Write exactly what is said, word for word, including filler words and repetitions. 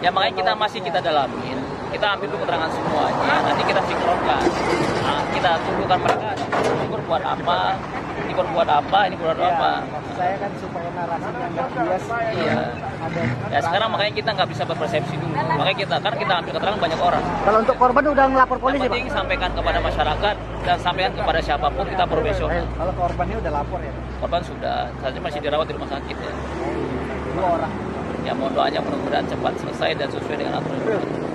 Ya makanya kita masih kita dalamin, kita ambil dulu keterangan semuanya, nanti kita sinkronkan. Nah, kita tunjukkan mereka, ini buat apa, ini buat apa, ini buat ya, apa. Maksud saya kan supaya narasinya nggak bias. Iya. Ada. Ya sekarang makanya kita nggak bisa berpersepsi dulu. Makanya kita kan kita ambil keterangan banyak orang. Kalau untuk korban udah ngelapor polisi, Yang penting Pak? sampaikan kepada masyarakat dan sampaikan kepada siapapun, kita profesional. Kalau korbannya udah lapor ya? Korban sudah, saat ini masih dirawat di rumah sakit ya. Dua orang. Ya mohon doanya mudah-mudahan cepat selesai dan sesuai dengan aturan.